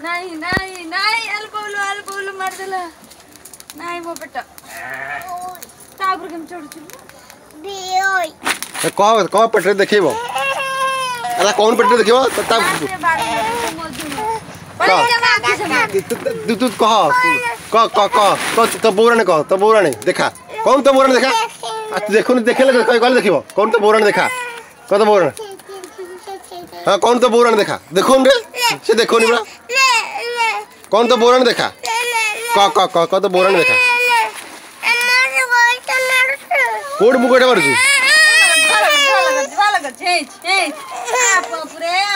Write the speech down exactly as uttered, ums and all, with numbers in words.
नहीं नहीं नहीं अल्पोलो अल्पोलो मार देला नहीं मो बेटा तापर केम चढ़ छु बे ओय ए को को पटरे देखिबो अला कौन पटरे देखिबो ता तू तू कह क क क तो बोरा ने कह तो बोरा ने देखा कौन तो बोरा ने देखा आ तू देखो देखे ले कहले देखिबो कौन तो बोरा ने देखा क तो बोरा हां कौन तो बोरा ने देखा देखो रे से देखो नी बड़ा कौन तो बोरा ने देखा क क क क तो बोरा ने देखा कोड मुकोटा मारछु भाला लगा भाला लगा छे छे आप पूरे